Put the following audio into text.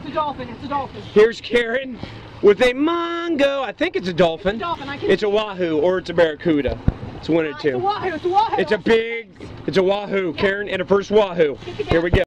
a dolphin. It's a dolphin. Here's Karen with a mongo. I think it's a dolphin. It's a dolphin. It's a wahoo or it's a barracuda. It's one of the two. It's a wahoo. It's a wahoo. It's a big, it's a wahoo. Karen and a first wahoo. Here we go.